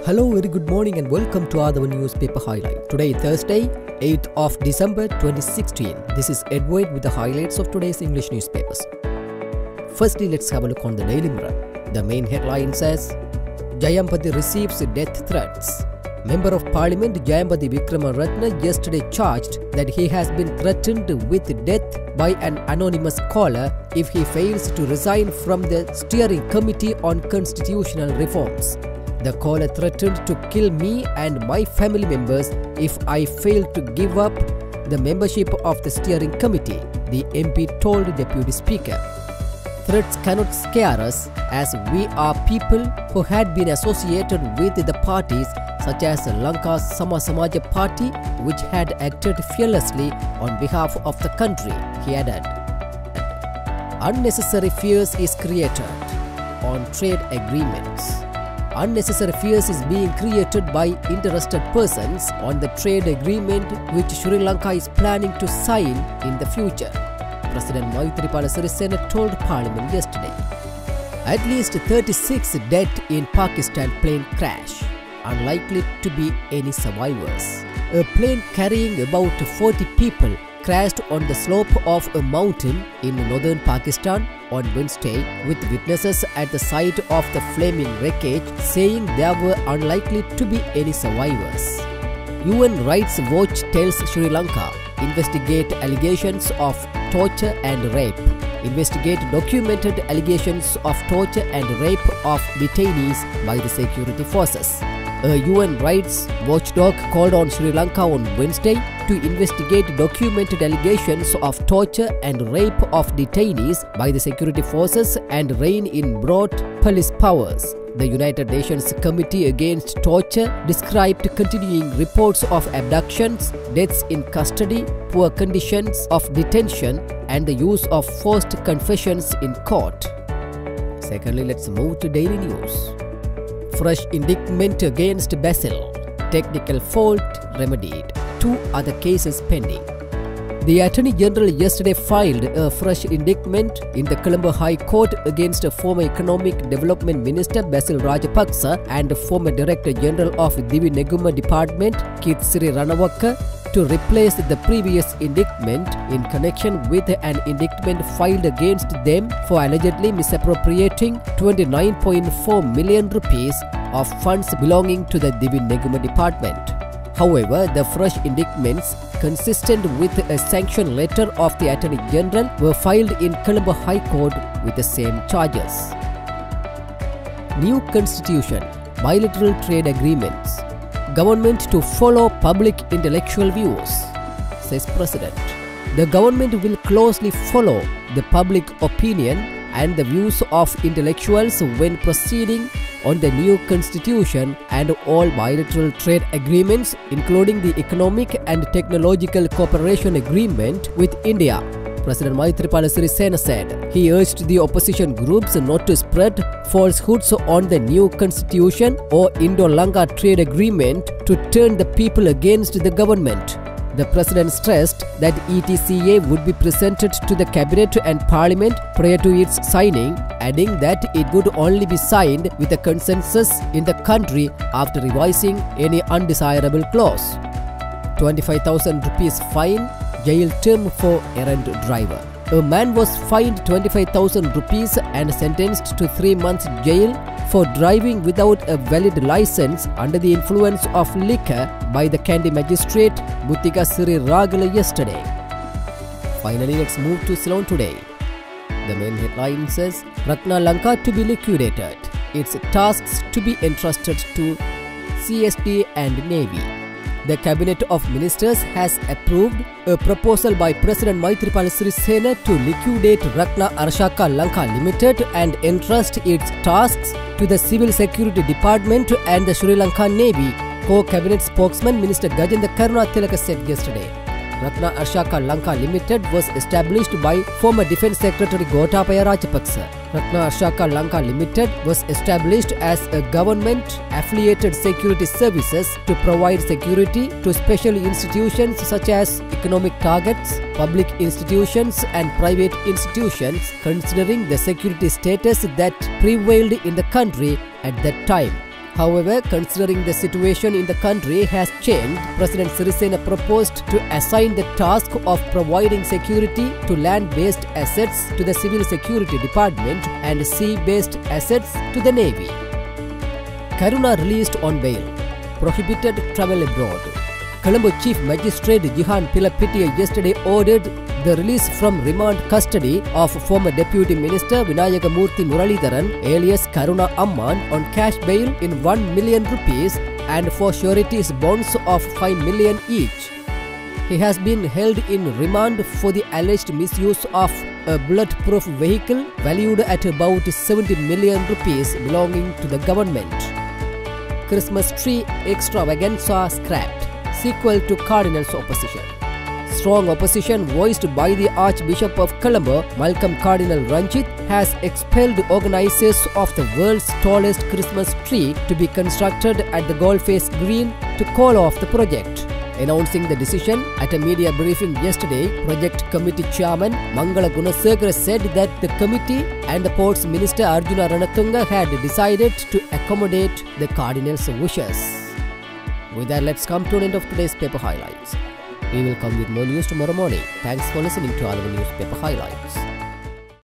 Hello, very good morning and welcome to Athavan newspaper highlight. Today, Thursday, 8th of December 2016. This is Edward with the highlights of today's English newspapers. Firstly, let's have a look on the Daily Mirror. The main headline says, Jayampathy receives death threats. Member of Parliament Jayampathy Vikramaratne yesterday charged that he has been threatened with death by an anonymous caller if he fails to resign from the steering committee on constitutional reforms. The caller threatened to kill me and my family members if I failed to give up the membership of the steering committee, the MP told the Deputy Speaker. Threats cannot scare us as we are people who had been associated with the parties such as Lanka's Samaja Party, which had acted fearlessly on behalf of the country, he added. Unnecessary fears is created on trade agreements. Unnecessary fears is being created by interested persons on the trade agreement which Sri Lanka is planning to sign in the future, President Maithripala Sirisena told Parliament yesterday. At least 36 dead in Pakistan plane crash. Unlikely to be any survivors. A plane carrying about 40 people crashed on the slope of a mountain in northern Pakistan on Wednesday, with witnesses at the site of the flaming wreckage saying there were unlikely to be any survivors. UN Rights Watch tells Sri Lanka investigate allegations of torture and rape. Investigate documented allegations of torture and rape of detainees by the security forces. A UN rights watchdog called on Sri Lanka on Wednesday to investigate documented allegations of torture and rape of detainees by the security forces and rein in broad police powers. The United Nations Committee Against Torture described continuing reports of abductions, deaths in custody, poor conditions of detention, and the use of forced confessions in court. Secondly, let's move to daily news. Fresh indictment against Basil. Technical fault remedied. 2 other cases pending. The Attorney General yesterday filed a fresh indictment in the Colombo High Court against former Economic Development Minister Basil Rajapaksa and former Director General of Divi Neguma Department Kitsiri Ranawaka to replace the previous indictment in connection with an indictment filed against them for allegedly misappropriating 29.4 million rupees of funds belonging to the Divi Neguma Department. However, the fresh indictments consistent with a sanction letter of the Attorney General were filed in Colombo High Court with the same charges. New Constitution, bilateral trade agreements. Government to follow public intellectual views, says President. The government will closely follow the public opinion and the views of intellectuals when proceeding on the new constitution and all bilateral trade agreements, including the economic and technological cooperation agreement with India, President Maithripala Sirisena said. He urged the opposition groups not to spread falsehoods on the new constitution or Indo-Lanka trade agreement to turn the people against the government. The President stressed that ETCA would be presented to the Cabinet and Parliament prior to its signing, adding that it would only be signed with a consensus in the country after revising any undesirable clause. 25,000 rupees fine, jail term for errant driver. A man was fined 25,000 rupees and sentenced to 3 months jail for driving without a valid license under the influence of liquor by the Kandy magistrate Buttiga Siri Ragala yesterday. Finally, let's move to Ceylon today. The main headline says, Ratna Lanka to be liquidated. Its tasks to be entrusted to CSD and Navy. The Cabinet of Ministers has approved a proposal by President Maithripala Sirisena to liquidate Ratna Arshaka Lanka Limited and entrust its tasks to the Civil Security Department and the Sri Lanka Navy, co-cabinet spokesman Minister Gajendra Karunatilaka said yesterday. Ratna Arshaka Lanka Limited was established by former Defence Secretary Gotabaya Rajapaksa. Ratna Arshaka Lanka Limited was established as a government-affiliated security services to provide security to special institutions such as economic targets, public institutions and private institutions, considering the security status that prevailed in the country at that time. However, considering the situation in the country has changed, President Sirisena proposed to assign the task of providing security to land-based assets to the Civil Security Department and sea-based assets to the Navy. Karuna released on bail. Prohibited travel abroad. Colombo Chief Magistrate Jihan Pilapitiya yesterday ordered the release from remand custody of former Deputy Minister Vinayakamurthy Muralidharan alias Karuna Amman on cash bail in 1 million rupees and for sureties bonds of 5 million each. He has been held in remand for the alleged misuse of a bulletproof vehicle valued at about 70 million rupees belonging to the government. Christmas tree extravaganza scrapped. Sequel to Cardinals' opposition. Strong opposition voiced by the Archbishop of Colombo, Malcolm Cardinal Ranjit, has expelled organizers of the world's tallest Christmas tree to be constructed at the Goldface Green to call off the project. Announcing the decision at a media briefing yesterday, Project Committee Chairman Mangala Gunasekara said that the committee and the Ports Minister Arjuna Ranatunga had decided to accommodate the Cardinals' wishes. With that, let's come to an end of today's paper highlights. We will come with more news tomorrow morning. Thanks for listening to our newspaper highlights.